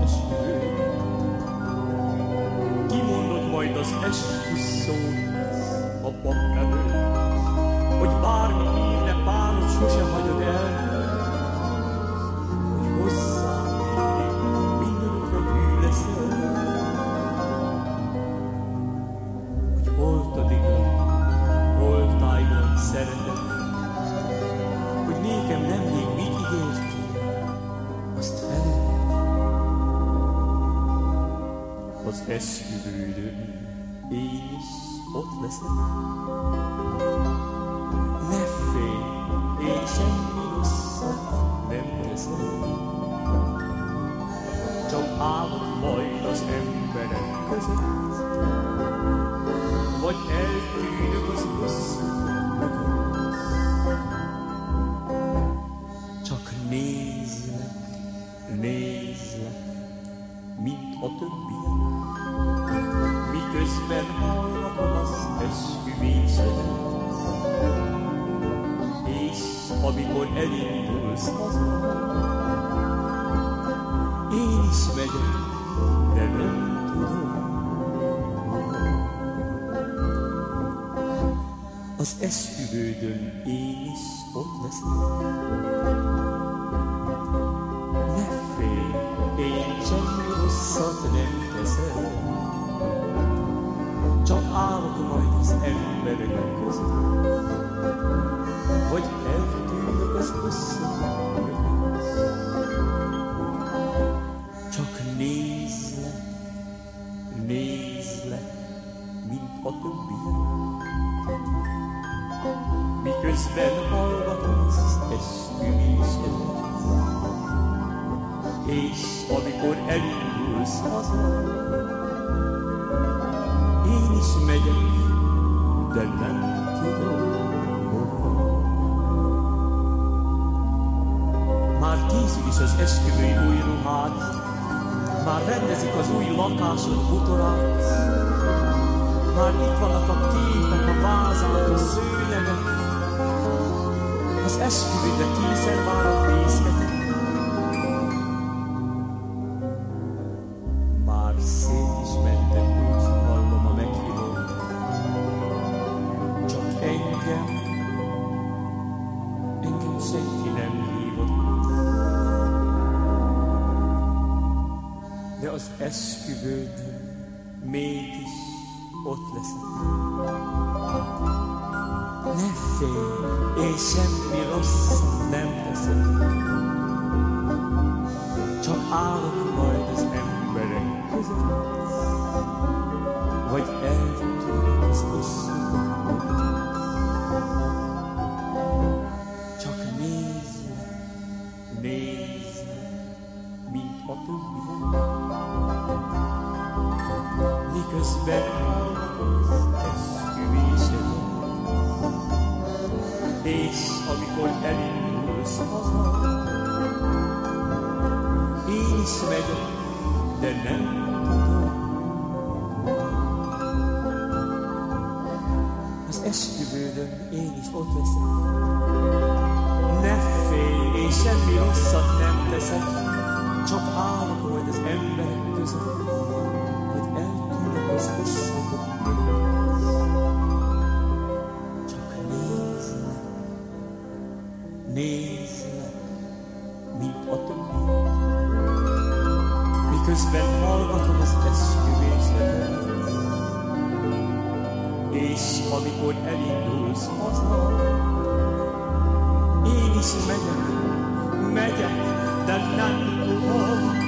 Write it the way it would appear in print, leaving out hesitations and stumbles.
esküvő. Kimondod majd az esküszót a pap előtt, hogy bármi hírne párod sose hagyod el, hogy hozzám még mindörökre hű leszel, hogy holtáiglan szeretet, hogy nékem nemrég mit ígértél, azt feled. Az esküvődön én is ott leszek. Ne félj, én semmi rosszat nem teszek, csak állok majd az emberek között, vagy eltűnök az hosszú mögött. Csak nézlek, mint a többiek, miközben hallgatom az esküvésedet. És amikor elindulsz haza, én is megyek, de nem tudom. Az esküvődön én is ott leszek. Ne félj, én semmi rosszat nem teszek, csak állok majd az emberek között, vagy eltűnök az hosszú mögött. Csak nézlek, mint a többiek, miközben hallgatom az esküvésedet. És amikor elindulsz haza, én is megyek, de nem tudom hova. Már készül is az esküvői új ruhád, már rendezik az új lakásod bútorát, már itt vannak a képek, a vázák, a szőnyegek, az esküvőre készen vár a fészketek. Már szét is mentek, úgy hallom a meghívót, csak engem senki nem hívott. De az esküvőd mégis ott leszek. Ne félj, én semmi rosszat nem teszek, csak állok majd az emberek között, vagy eltűnök az hosszú mögött. Csak nézlek, mint a többiek, miközben hallgatom az esküvésedet. És amikor elindulsz haza, én is megyek, de nem tudom. Az esküvődön én is ott leszek. Ne félj, én semmi rosszat nem teszek, csak állok majd az emberek között, hogy eltűnök az hosszú mögött. Nézlek, mint a többiek, miközben hallgatom az eszküvésedet. És amikor elindulsz haza, én is megyek, de nem tudom.